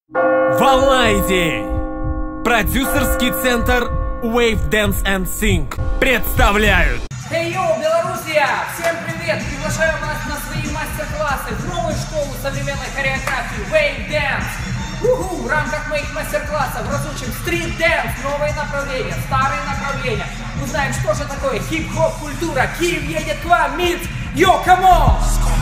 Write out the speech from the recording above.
Волна идей! Продюсерский центр Wave Dance and Sing представляют! Эй, йоу, Белоруссия! Всем привет! Приглашаю вас на свои мастер-классы в новую школу современной хореографии Wave Dance. В рамках моих мастер-классов разучим стрит-дэнс, новые направления, старые направления. Узнаем, что же такое хип-хоп культура. Киев едет к вам, мид! Йо, камон!